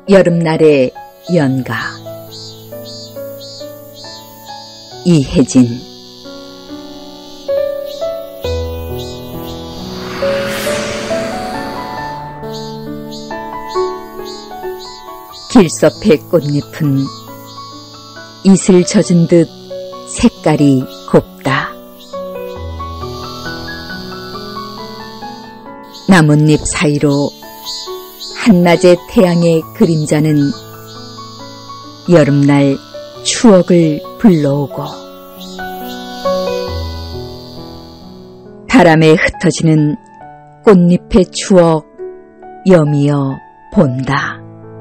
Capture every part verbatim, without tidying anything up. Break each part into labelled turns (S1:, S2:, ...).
S1: 여름날의 연가. 이혜진. 길섭의 꽃잎은 이슬 젖은 듯 색깔이 곱다. 나뭇잎 사이로 한낮의 태양의 그림자는 여름날 추억을 불러오고 바람에 흩어지는 꽃잎의 추억 여미어 본다.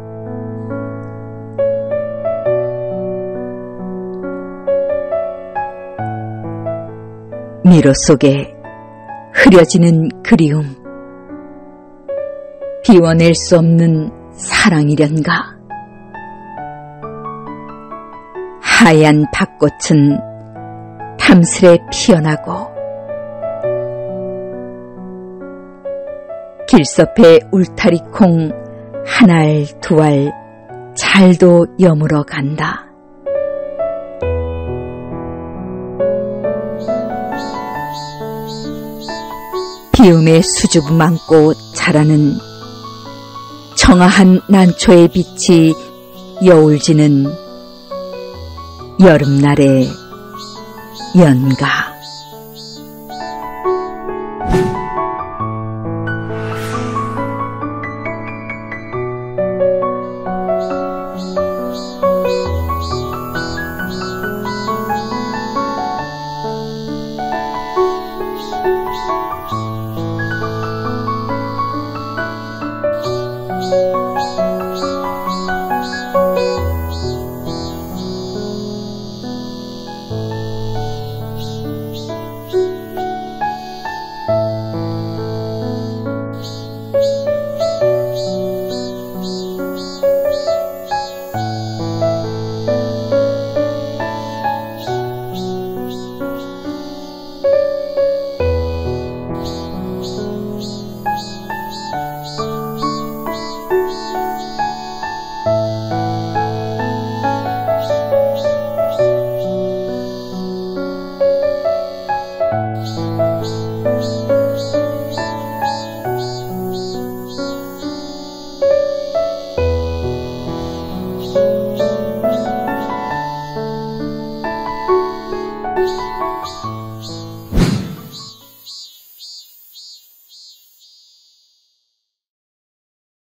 S1: 미로 속에 흐려지는 그리움, 비워낼 수 없는 사랑이련가. 하얀 밭꽃은 탐스레 피어나고 길섭의 울타리콩 한 알 두 알 잘도 여물어 간다. 비움에 수줍음 안고 자라는 청아한 난초의 빛이 여울지는 여름날의 연가.
S2: you.